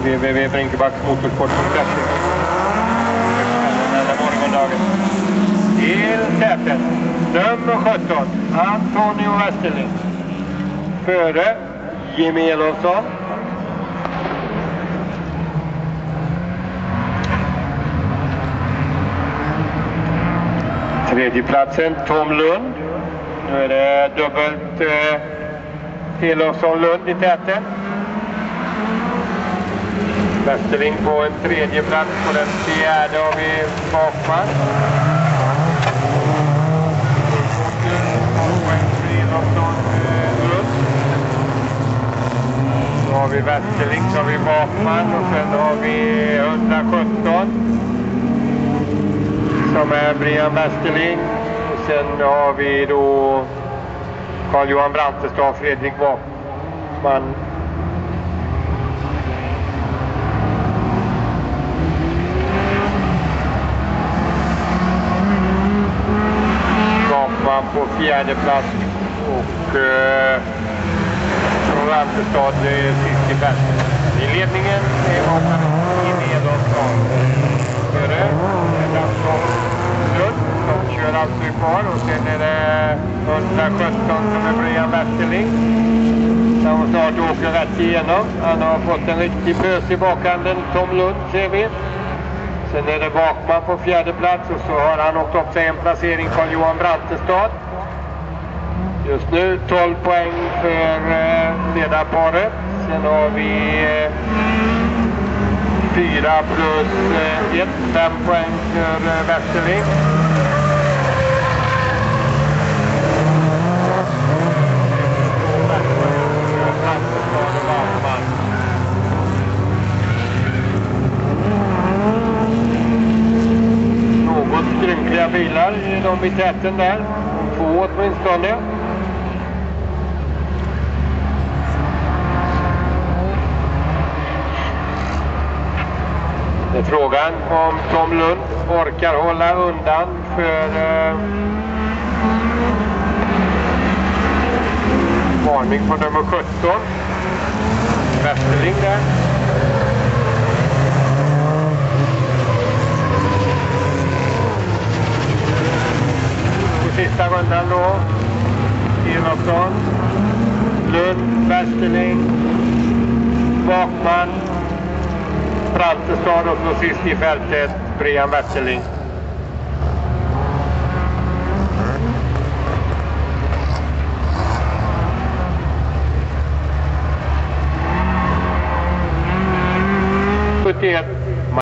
www.brinkebacksmotorsport.se. Morgondagen. Till täten. Nummer 17. Antonio Westerling. Före Jimmy Elofsson. Tredjeplatsen Tom Lund. Nu är det dubbelt Elofsson-Lund i täten. Westerling på en tredje plats. På den fjärde har vi Bakman. Så har vi Westerling, så har vi Bakman och sen har vi 117 som är Brian Westerling. Och sen har vi då Carl-Johan Brantestad, Fredrik Bakman. Bakman på fjärde plats och Brantestad sist i fältet. I ledningen är Bakman i Elofsson. Före Lund som kör alltså kvar och sen är det 117 som är Brian Westerling som snart åker rätt igenom. Han har fått en riktig pös i bakhanden, Tom Lund ser vi. Sen är det Bakman på fjärde plats och så har han åkt upp sig en placering Carl-Johan Brantestad. Just nu 12 poäng för ledarparet. Sen har vi 4 plus 1, 5 poäng för Westerling. Något skrynkliga bilar i de i täten där. 2 åtminstone. Det är frågan om Tom Lund orkar hålla undan för varning på nummer 17. Westerling där. På sista rundan då. Elofsson, Lund, Westerling, Bakman, Brantestad och så sist i fältet Brian Westerling.